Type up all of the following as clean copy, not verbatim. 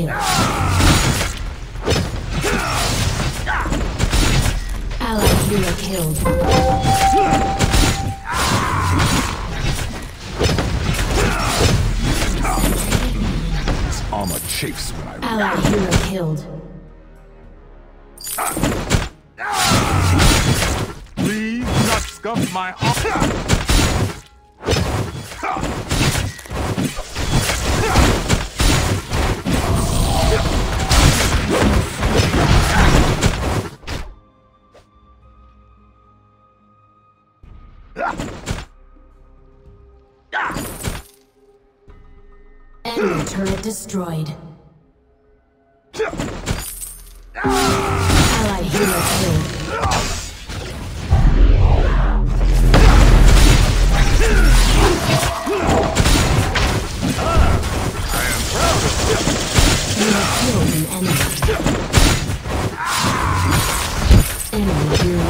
kill. Allied hero killed. This armor chafes when I... Allied hero killed. Please not scuff my armor. Enemy turret destroyed. Allied hero killed. You have killed an enemy. Enemy hero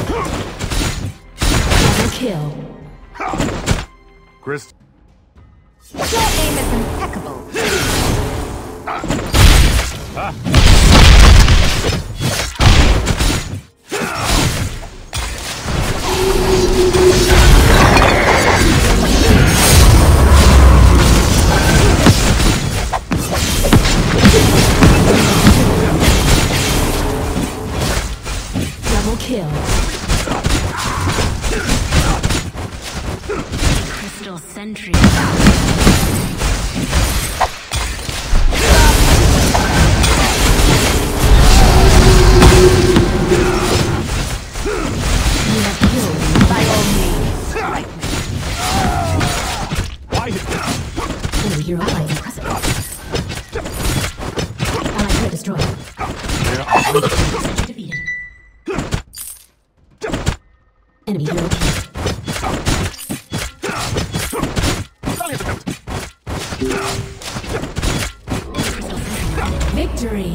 killed. Double kill. Chris. Your aim is impeccable. Double kill. Crystal Sentry. Enemy hero quite impressive. Allied hero destroyed. Defeated. Enemy hero killed. Victory!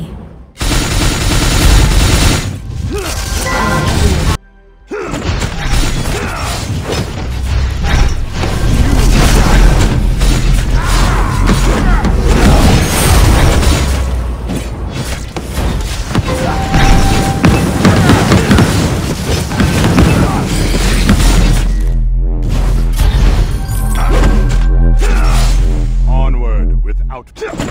Onward without...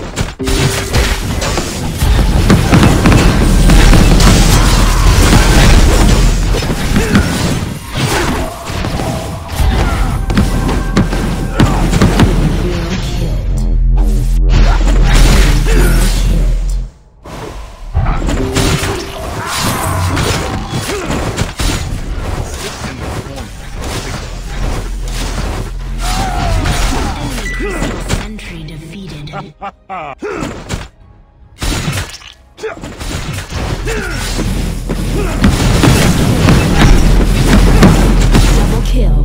Double kill.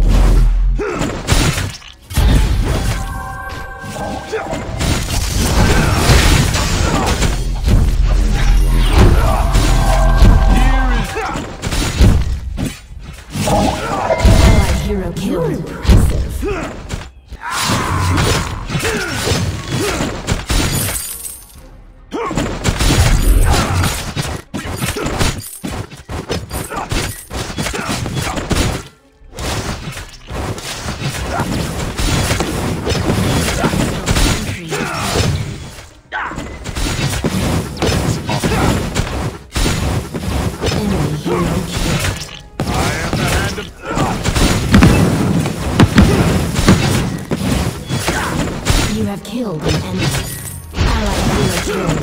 Allied hero killed. Impressive. Enemy hero killed. I am the hand of... You have killed an enemy. Allied hero killed.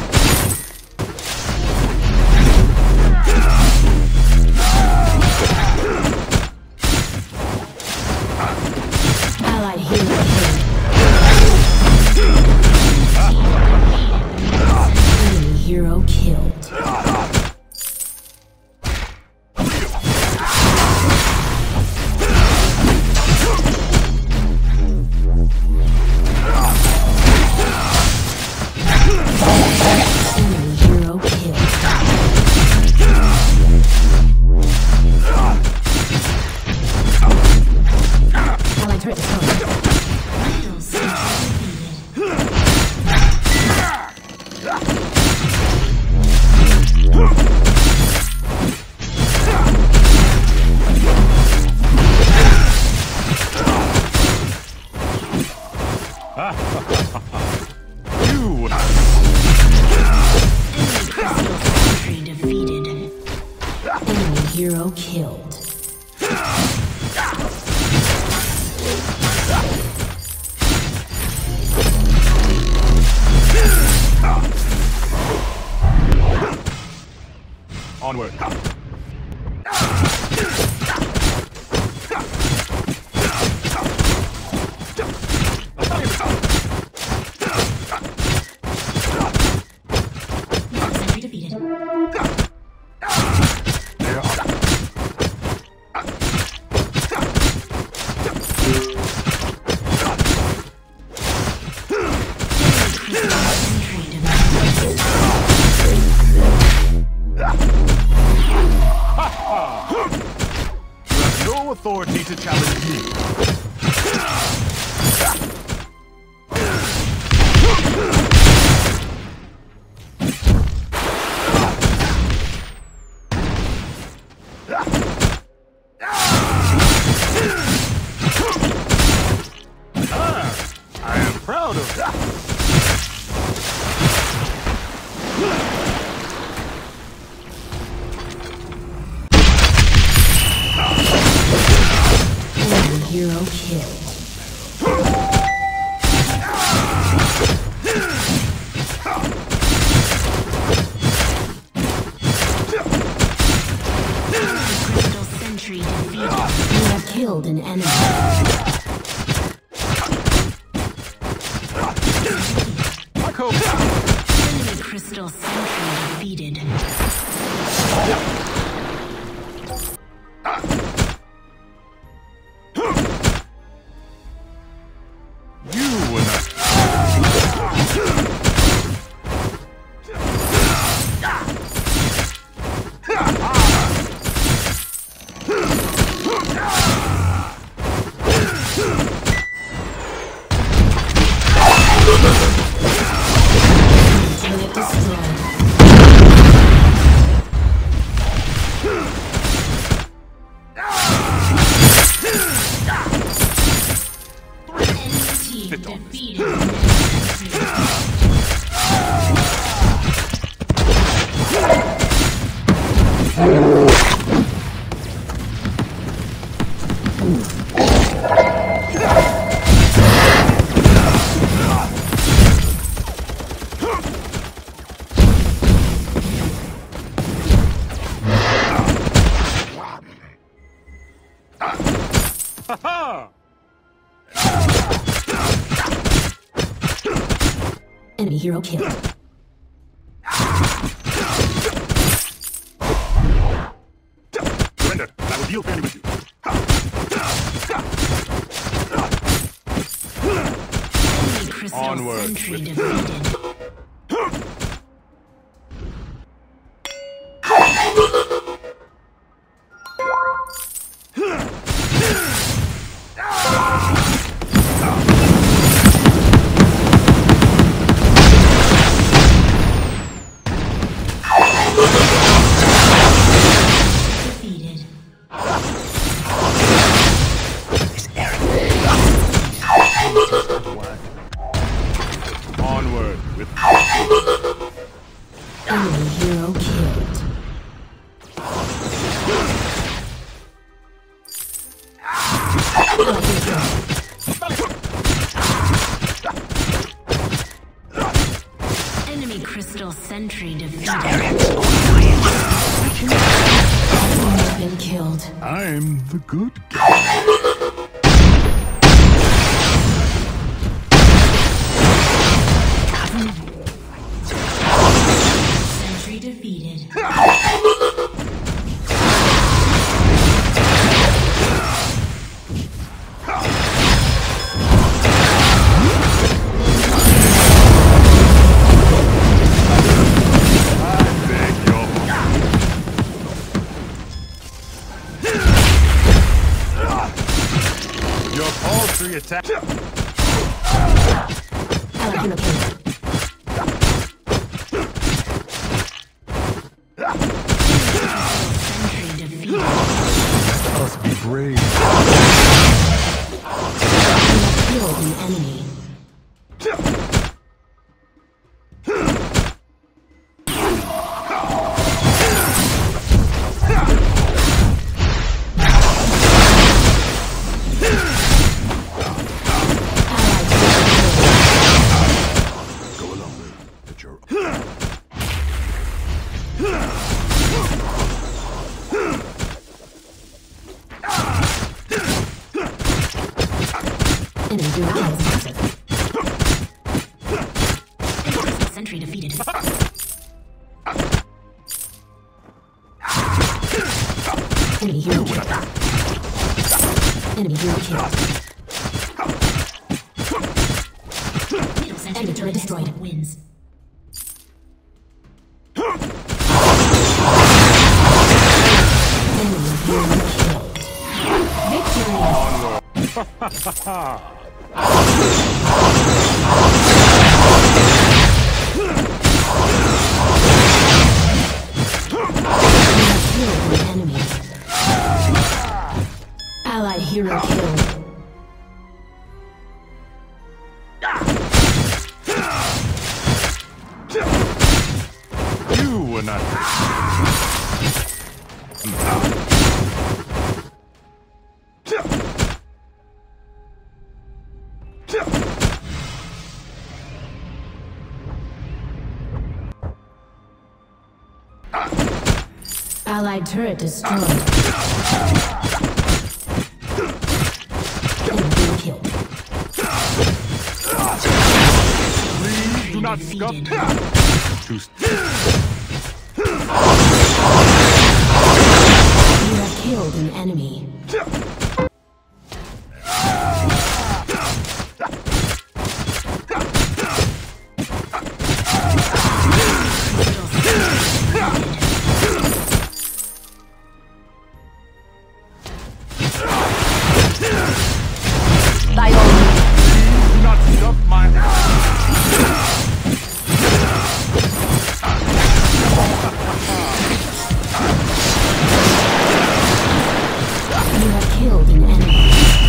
Allied hero killed. Enemy hero killed. Enemy hero killed. Allied turret destroyed. Onward. Sentry defeated. No authority to challenge me. I am proud of that. Hero kill. Crystal Sentry defeated. You have killed an enemy. Enemy Crystal Sentry defeated. Unit destroyed. Enemy team defeated. Enemy hero killed. Surrender. I will deal fairly with you. Enemy Crystal Onward. Sentry defeated. Onward with Enemy hero killed. Enemy Crystal Sentry defeated. Been killed. I'm the good guy. Sentry defeated. Your paltry attack. Ally hero killed. Sentry defeated. Let us be brave. You have killed an enemy. Enemy hero killed. Sentry defeated. Enemy hero killed. Enemy hero killed. Enemy turret destroyed. Wins. Enemy hero killed. Victory! Killed an enemy. Allied hero killed. You were not. Allied turret destroyed. Enemy killed. Please do not scuff. You have killed an enemy. By all means. Do not scuff my. You have killed an enemy.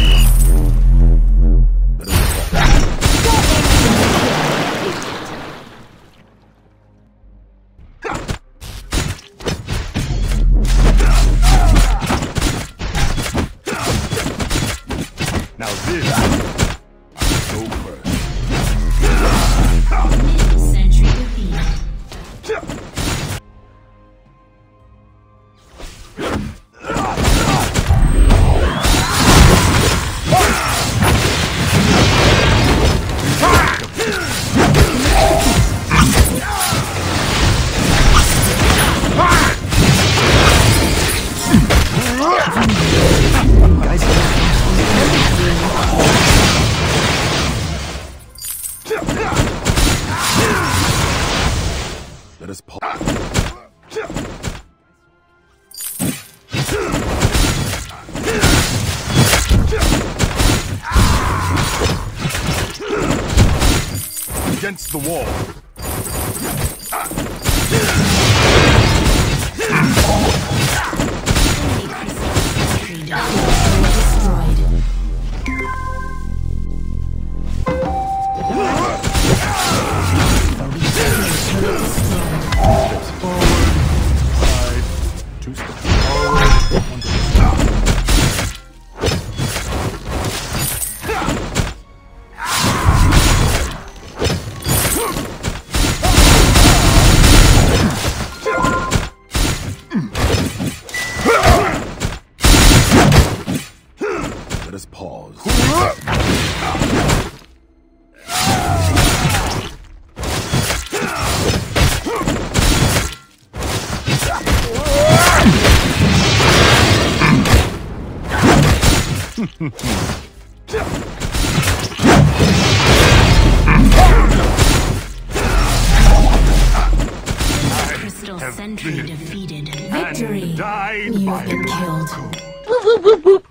Now this. Go first. Sentry defeated. Let us pause. Against the wall. Destroyed. Steps forward. Side. 2 steps forward. 1 step. Let us pause. Crystal have Sentry been defeated. Victory! died You by have been my killed. coup. Whoop, whoop, whoop, whoop.